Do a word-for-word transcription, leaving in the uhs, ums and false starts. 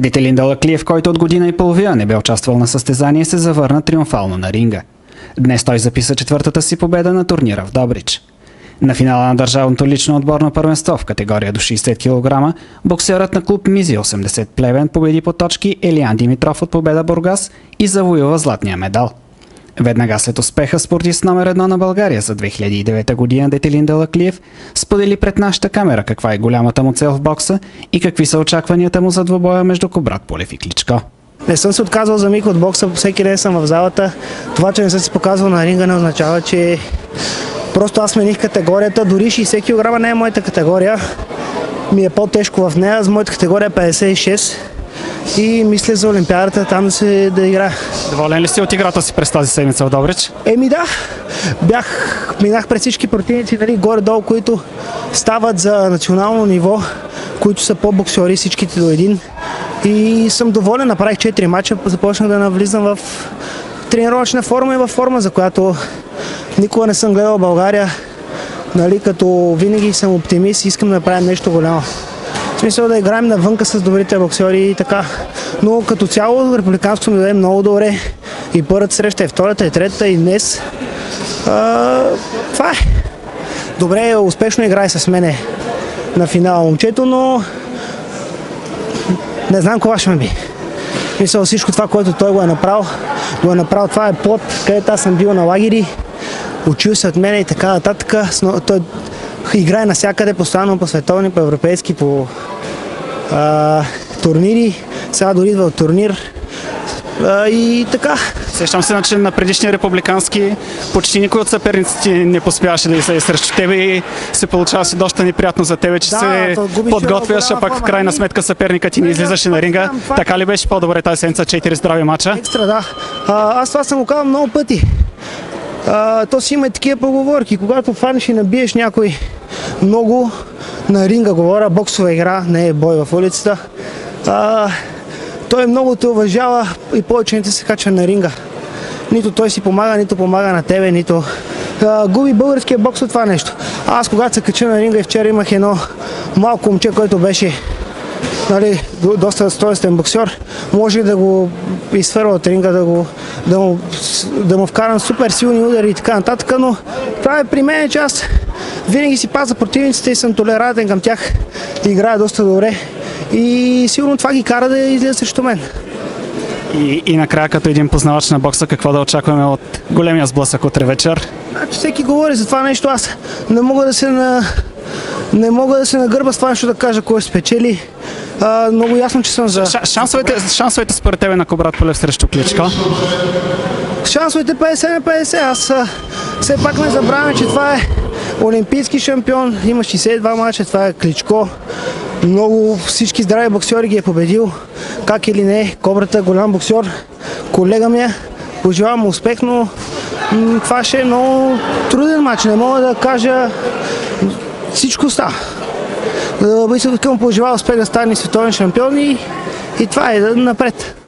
Детелин Далаклиев, който от година и половина не бе участвал на състезание, се завърна триумфално на ринга. Днес той записа четвъртата си победа на турнира в Добрич. На финала на държавното лично отборно първенство в категория до шейсет килограма, боксерът на клуб Мизи осемдесет Плевен победи по точки Елиян Димитров от Победа Бургас и завоюва златния медал. Веднага след успеха спортист номер едно на България за две хиляди и девета година Детелин Далаклиев сподели пред нашата камера каква е голямата му цел в бокса и какви са очакванията му за двубоя между Кубрат Пулев и Кличко. Не съм се отказвал за миг от бокса, всеки ден съм в залата. Това, че не съм се показвал на ринга, не означава, че просто аз смених категорията. Дори шейсет килограма не е моята категория. Ми е по-тежко в нея. За моята категория е петдесет и шест. И мисля за Олимпиадата там да се да игра. Доволен ли си от играта си през тази седмица в Добрич? Еми да. Бях, минах през всички противници, нали, горе-долу, които стават за национално ниво, които са по-боксери, всичките до един. И съм доволен, направих четири мача, започнах да навлизам в тренировъчна форма и в форма, за която никога не съм гледал България. Нали, като винаги съм оптимист и искам да направим нещо голямо. В смисъл да играем навънка с добрите боксери и така. Но като цяло републиканското ми даде много добре. И първата среща, и втората, и третата, и днес. А, това е. Добре, успешно играе с мене на финала момчето, но не знам кога ще ме би. Мисля, всичко това, което той го е направил, го е направил. Това е плод, където аз съм бил на лагери, учил се от мене и така нататък. Той играе навсякъде, постоянно по световни, по европейски, по а, турнири. Сега дори идва от турнир. А, и така. Сещам се, че на предишния републикански почти никой от съперниците не поспяваше да излезе срещу тебе и се получаваше доста неприятно за тебе, че да, се подготвяш, а пък в крайна сметка съперникът ти не излизаше на ринга. Да, така ли беше по-добре тази седмица, четири здрави мача? Екстра, да. А, аз това съм го казал много пъти. А, то си има и такива поговорки. Когато фанеш и набиеш някой много на ринга, говоря, боксова игра, не е бой в улицата, а, той много те уважава и повече не те се качва на ринга. Нито той си помага, нито помага на тебе, нито а, губи българския бокс от това нещо. Аз когато се кача на ринга и вчера имах едно малко момче, който беше, нали, доста стойностен боксер, може да го изфърва от ринга, да, го, да, му, да му вкарам супер силни удари и така нататък, но това е при мен, че аз винаги си пазя противниците и съм толерантен към тях, играя доста добре и сигурно това ги кара да излиза срещу мен. И, и накрая, като един познавач на бокса, какво да очакваме от големия сблъсък утре вечер? Значи всеки говори за това нещо, аз не мога да се на... Не мога да се нагърба с това нещо да кажа кой спечели. А, много ясно, че съм за... Шансовете, шансовете според тебе на Кубрат Пулев срещу Кличко? Шансовете петдесет на петдесет. Аз а, все пак не забравяме, че това е олимпийски шампион. Има шейсет и два мача, това е Кличко. Много всички здрави боксери ги е победил. Как или не, Кобрата е голям боксер. Колега ми е. Пожелавам му успех, но това ще е много труден мач. Не мога да кажа всичко става. Да му пожелава успех да стане световен шампион и, и това е напред.